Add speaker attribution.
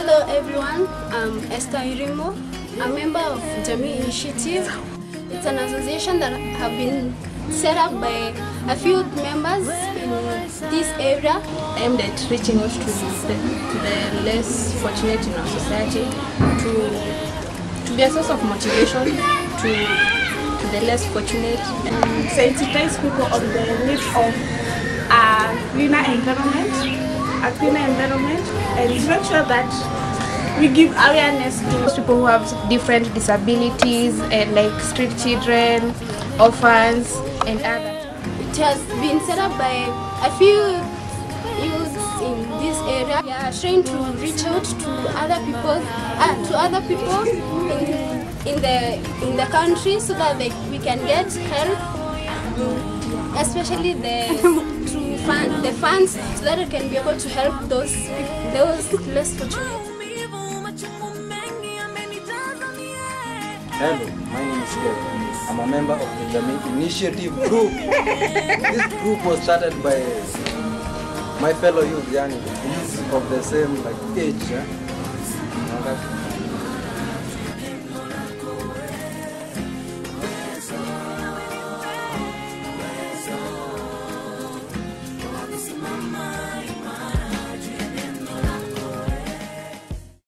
Speaker 1: Hello everyone, I'm Esther Irimo, a member of Jamii Initiative. It's an association that have been set up by a few members in this area,
Speaker 2: aimed at reaching out to the less fortunate in our society, to be a source of motivation to the less fortunate,
Speaker 3: and sensitize people on the need of a cleaner environment, and make sure that we give awareness to
Speaker 2: those people who have different disabilities, and like street children, orphans, and others.
Speaker 1: It has been set up by a few youths in this area. They are trying to reach out to other people, in the country, so that we can get help, especially the funds, so that it can be able to help those less fortunate.
Speaker 4: Hello, my name is Kev. I'm a member of the Jamii Initiative group. This group was started by my fellow youth, youth of the same age.